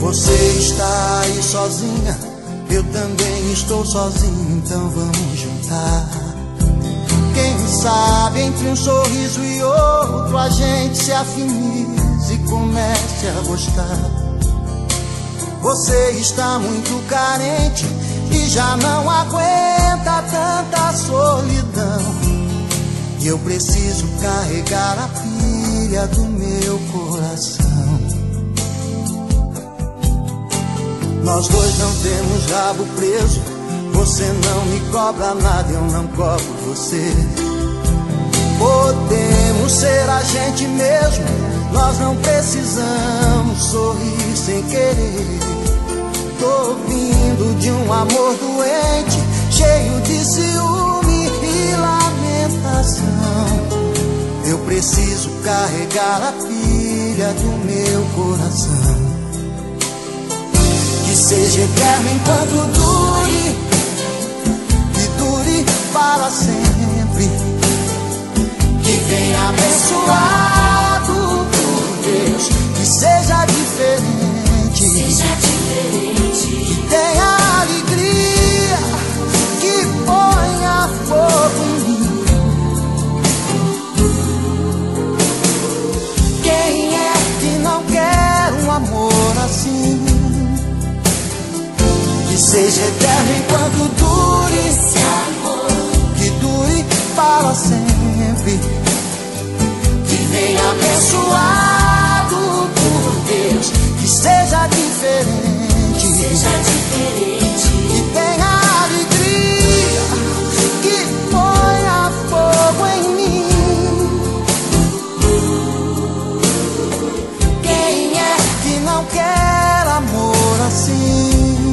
Você está aí sozinha, eu também estou sozinho, então vamos juntar. Quem sabe entre um sorriso e outro a gente se afinize e comece a gostar. Você está muito carente e já não aguenta tanta solidão, e eu preciso carregar a pilha do meu coração. Nós dois não temos rabo preso, você não me cobra nada, eu não cobro você. Podemos ser a gente mesmo, nós não precisamos sorrir sem querer. Tô vindo de um amor doente, cheio de ciúme e lamentação. Eu preciso carregar a pilha do meu coração. Que seja eterno enquanto dure, que dure para sempre. Que venha abençoado por Deus, que seja diferente, que tenha alegria, que ponha fogo em mim. Quem é que não quer um amor assim? Que seja eterno enquanto dure esse amor, que dure para sempre. Que venha abençoado por Deus, que seja diferente, que tenha alegria, que ponha fogo em mim. Quem é que não quer amor assim?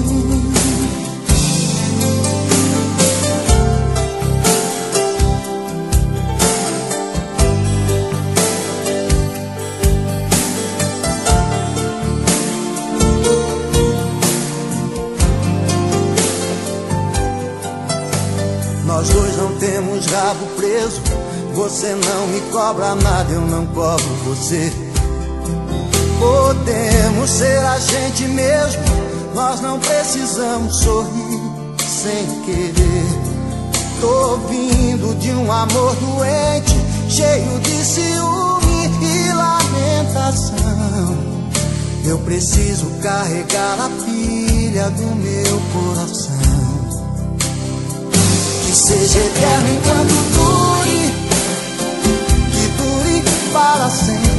Nós dois não temos rabo preso, você não me cobra nada, eu não cobro você. Podemos ser a gente mesmo, nós não precisamos sorrir sem querer. Tô vindo de um amor doente, cheio de ciúme e lamentação. Eu preciso carregar a pilha do meu coração. Que seja eterno enquanto dure, que dure para sempre.